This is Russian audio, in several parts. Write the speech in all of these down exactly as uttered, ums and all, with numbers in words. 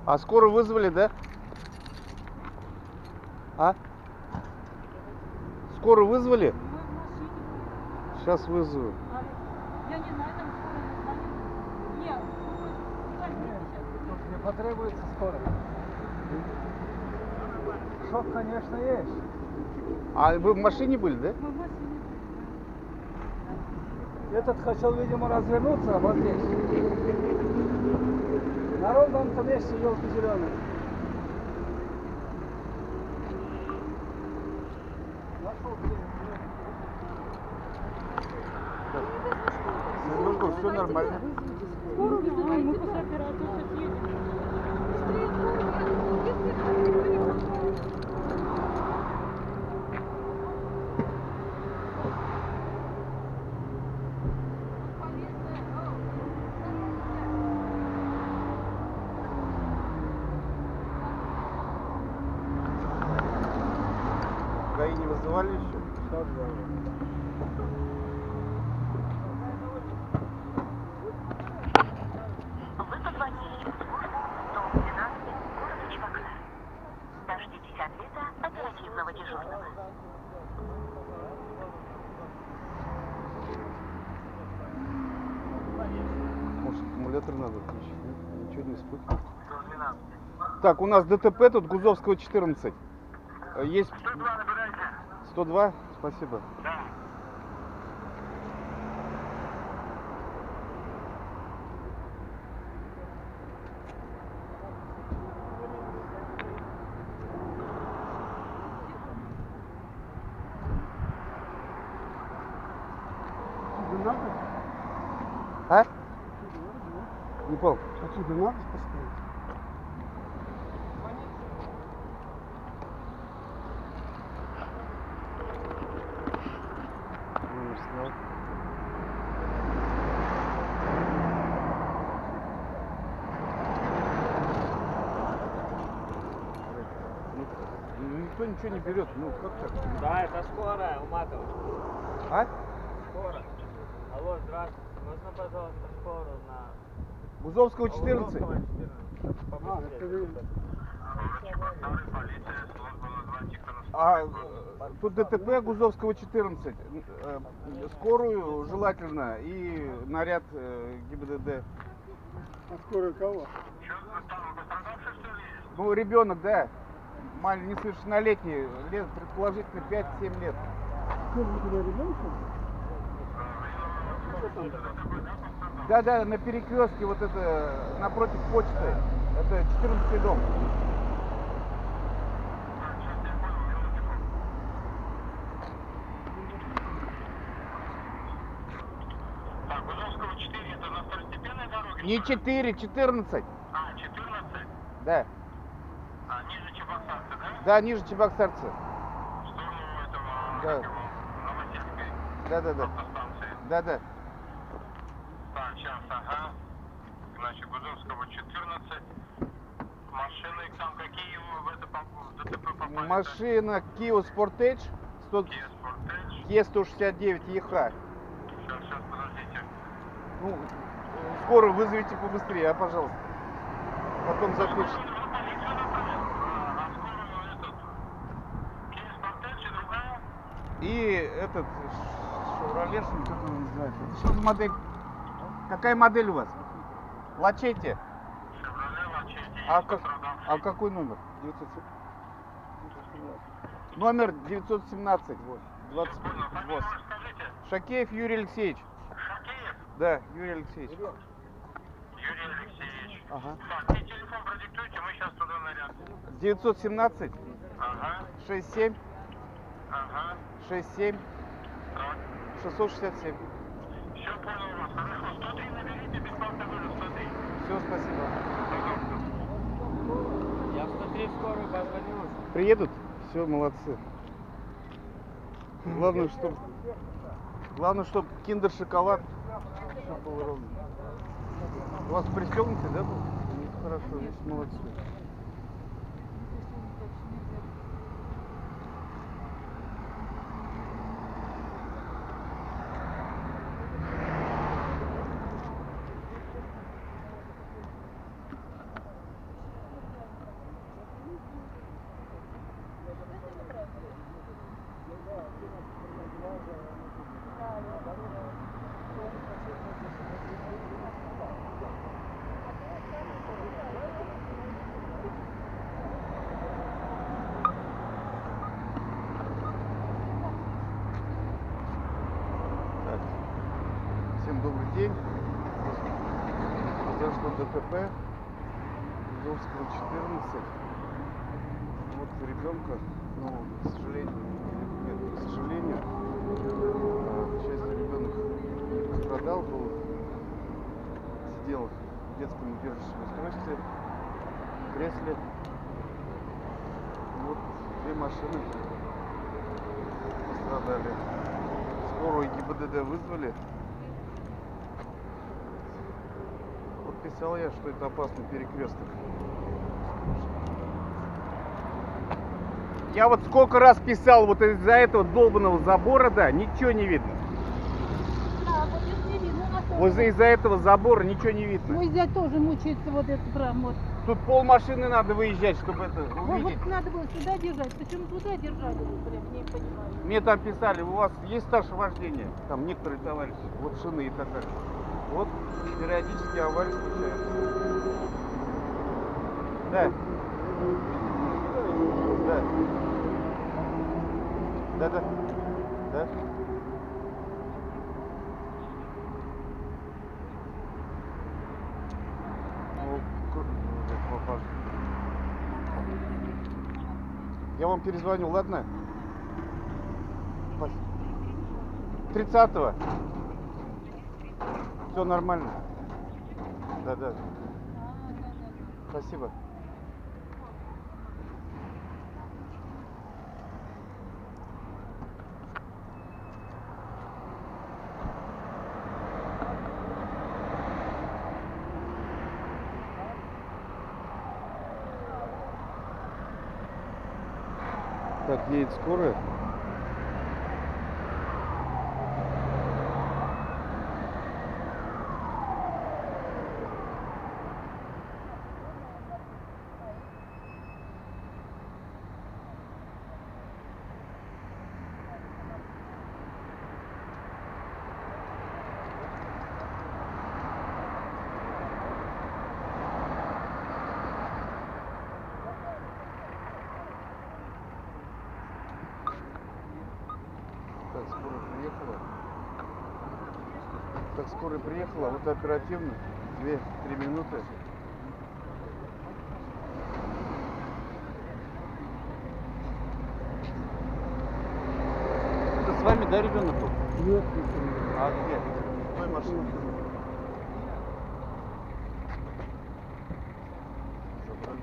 А скорую вызвали, да? А? Скорую вызвали? Сейчас вызову. Я не знаю, там скорая название. Нет, тут не потребуется скорая. Шок, конечно, есть. А вы в машине были, да? мы в машине. Этот хотел, видимо, развернуться вот здесь. На ровном месте елки зеленые. Нашел Ну, все нормально. Скорую вызывай, мы после операции сейчас едем. ГАИ не вызывали еще? Вы позвонили в службу сто двенадцать города Чебоксар. Дождитесь ответа оперативного дежурного. Может, аккумулятор надо отключить? Нет? Ничего не испытывал. Так, у нас ДТП тут Гузовского четырнадцать. Есть... сто два набирайте. сто два? Спасибо. Да. А? Не понял. Отсюда надо поставить? Номер снял. Ну, никто ничего не берет. Ну, как так? Да, это скорая, Уматова. А? Скорая. Алло, здравствуйте. Можно, пожалуйста, скорую на... Гузовского четырнадцать. Гузовского четырнадцать. Побыстрее. А э, тут ДТП Гузовского четырнадцать. Э, Скорую желательно и наряд э, ГИБДД. А скорая кого? Ну, ребенок, да. Маленький, несовершеннолетний, лет предположительно пять-семь лет. Да, да, на перекрестке, вот это, напротив почты. Это четырнадцатый дом. Так, Гузовского четыре, это на второстепенной дороге? Не четыре, четырнадцать. А, четырнадцать? Да. А, ниже Чебоксарцы, да? Да, ниже Чебоксарцы. В сторону этого, Да. как его, Новосельской Да, да, да. автостанции. Да, да. Так, сейчас, ага. Значит, Гузовского четырнадцать. Машины там какие в это поп- в ДТП попали? Машина Kia Sportage сто... Kia Sportage. Е сто шестьдесят девять ЕХ. Сейчас, сейчас, подождите. Ну, скорую вызовите побыстрее, а, пожалуйста. Потом закончите. Скорую на полицию направил, а, а скорую этот Kia Sportage и другая? И этот Chevrolet, что как он называется? Это что за модель? Какая модель у вас? Лачетти. Chevrolet Lachetti, А, есть как... пострадавший. а какой номер? Номер девятьсот семнадцать. двадцать Понял, фамилию восемь. расскажите. Шакеев Юрий Алексеевич. Шакеев Да, Юрий Алексеевич. Юрий Алексеевич. Ага. Так, и телефон продиктуйте, мы сейчас туда наряд. девятьсот семнадцать Ага, шестьдесят семь ага, шестьдесят семь так. шестьсот шестьдесят семь. Все понял вас, хорошо. сто три наберите, бесплатно вызов, сто три. Все, спасибо. Пожалуйста. Я в сто три скорую позвонил. Приедут? Все, молодцы. Главное, чтобы главное, чтобы киндер шоколад все было ровно. У вас пристегнутый, да, был? Ну, хорошо, значит, молодцы. добрый день. Произошло ДТП. Гузовского четырнадцать. Вот у ребенка, ну, к сожалению, нет, к сожалению, к счастью, ребенок не пострадал, был, сидел в детском удерживающем устройстве, в кресле. Вот две машины пострадали. Скорую ГИБДД вызвали. Вот писал я, что это опасный перекресток. Я вот сколько раз писал, вот из-за этого долбанного забора, да, ничего не видно. Да, вот здесь не видно. у нас Вот тоже. из-за этого забора ничего не видно. Мой зять тоже мучается вот этот прям вот. Тут пол машины надо выезжать, чтобы это Вот, увидеть. вот надо было сюда держать. Почему туда держали? Прям не понимаю. Мне там писали, у вас есть стаж вождения? Там некоторые товарищи, вот шины и так далее. Вот периодически аварии случаются. Да. Да. Да, да. Да. Ну, кру- ну, попал. Я вам перезвоню, ладно? тридцатого. Все нормально. Да, да. Спасибо. Так, едет скорая. Так, скорая приехала. Так, скорая приехала, вот оперативно, две-три минуты. Это с вами, да, ребенок был? Нет, А где? В той машине? Забрали.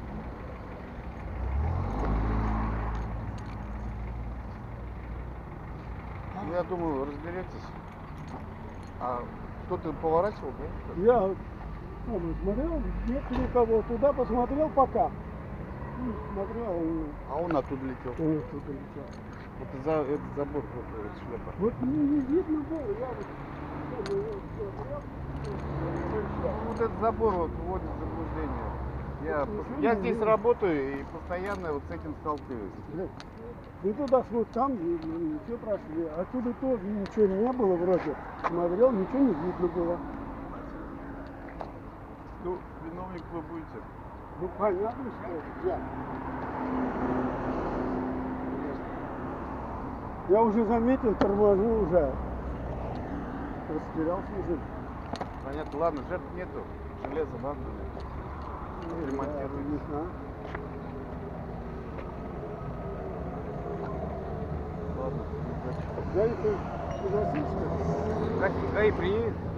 Ну, я думаю, разберетесь. А кто-то поворачивал, да? я ну, смотрел, нет никого. Туда посмотрел пока. Ну, смотрел, он, А он оттуда летел. он оттуда летел. Вот за этот забор, вот эта шляпа. Вот мне не видно было. Я вот, там его смотрел. Ну, вот этот забор вот вводит в заблуждение. Я, Ну, пос- я здесь ну, работаю и постоянно вот с этим сталкиваюсь. Блядь. Мы туда вот там и, и все прошли. Оттуда тоже ничего не было вроде. Смотрел, ничего не видно было. Ну, виновник вы будете. Ну понятно, что я. Я уже заметил, торможу уже. Растерялся уже. Понятно, ладно, жертв нету. Железо надо. Ремонтируем. Не знаю. Ладно, удачи. Я это согласился. Как ГАИ приедет?